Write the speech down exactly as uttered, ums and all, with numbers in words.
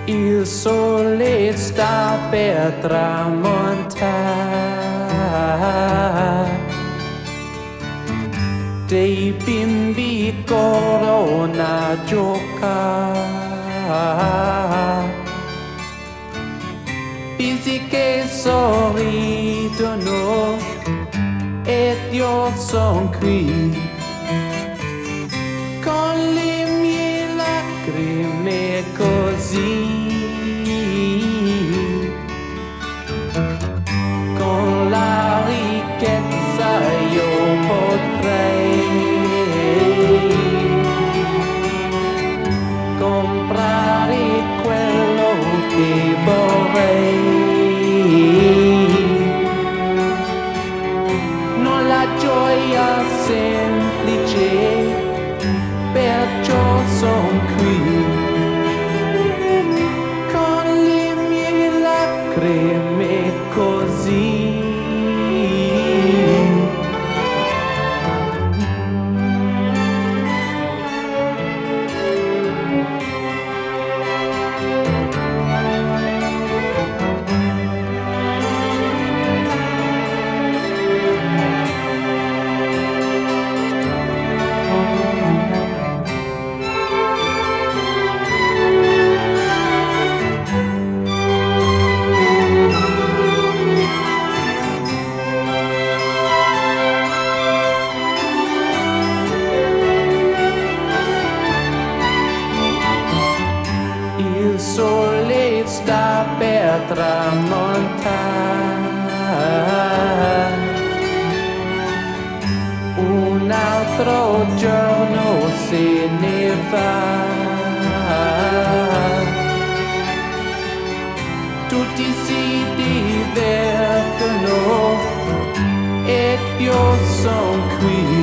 Il sole sta per tramontare, dei bimbi corrono a giocare, bisi che sorridono ed io son qui con le mie lacrime così. Con la ricchezza io potrei comprare quello che vorrei. Non la gioia semplice, perciò son qui con le mie lacrime così. Il sole sta per tramontare, un altro giorno se ne va, tutti si divertono ed io son qui